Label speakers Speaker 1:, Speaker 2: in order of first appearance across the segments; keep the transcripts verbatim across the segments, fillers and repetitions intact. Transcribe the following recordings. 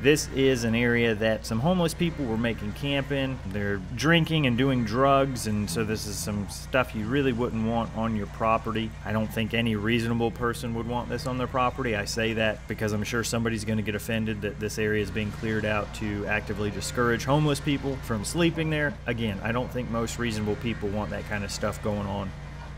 Speaker 1: This is an area that some homeless people were making camp in. They're drinking and doing drugs, and so this is some stuff you really wouldn't want on your property. I don't think any reasonable person would want this on their property. I say that because I'm sure somebody's going to get offended that this area is being cleared out to actively discourage homeless people from sleeping there. Again, I don't think most reasonable people want that kind of stuff going on.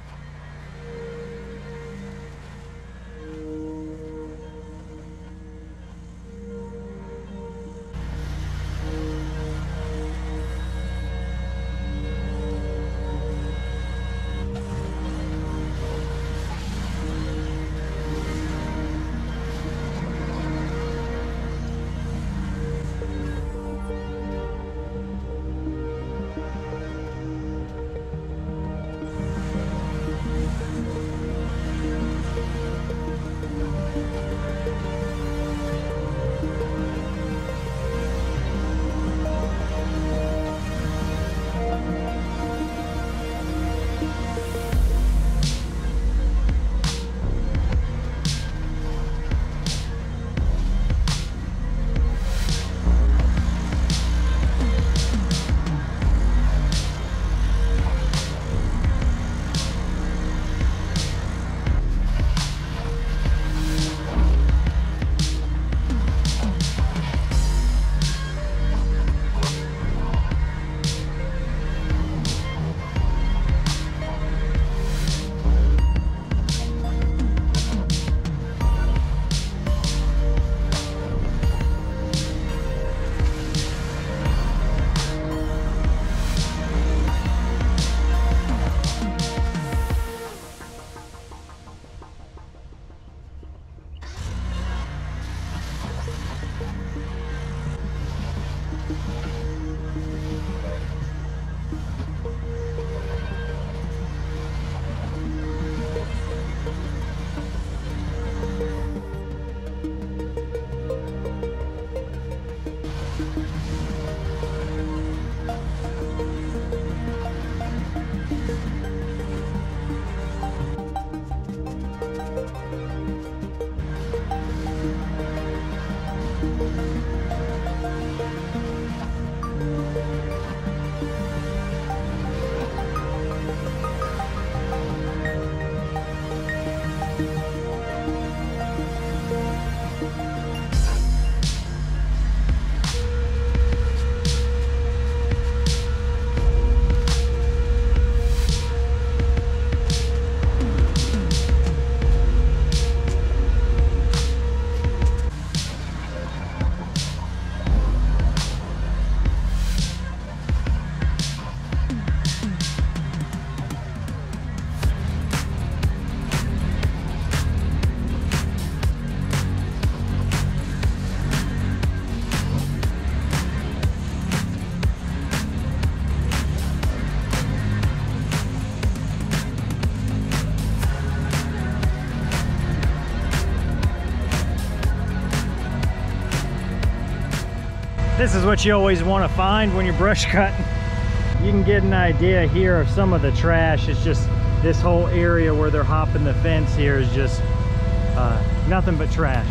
Speaker 1: This is what you always want to find when you're brush cutting. You can get an idea here of some of the trash. It's just this whole area where they're hopping the fence here is just uh, nothing but trash.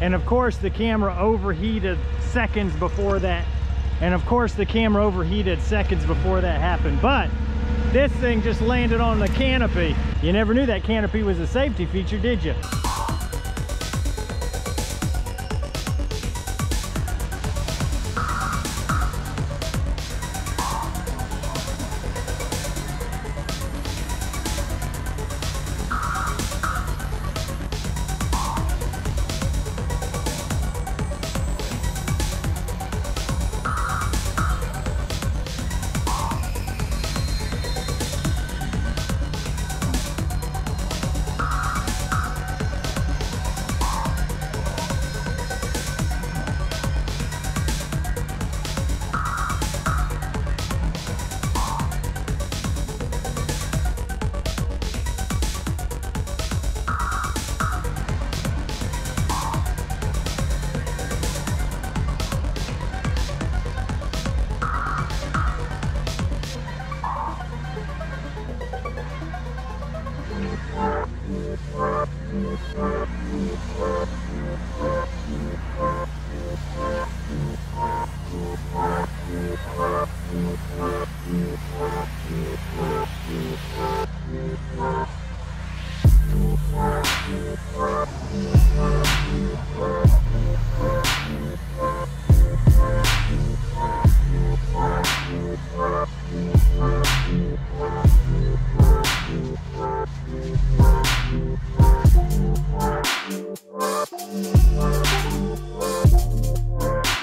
Speaker 1: And of course the camera overheated seconds before that. And of course the camera overheated seconds before that happened. But this thing just landed on the canopy. You never knew that canopy was a safety feature, did you?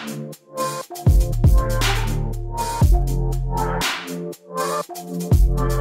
Speaker 2: We'll be right back.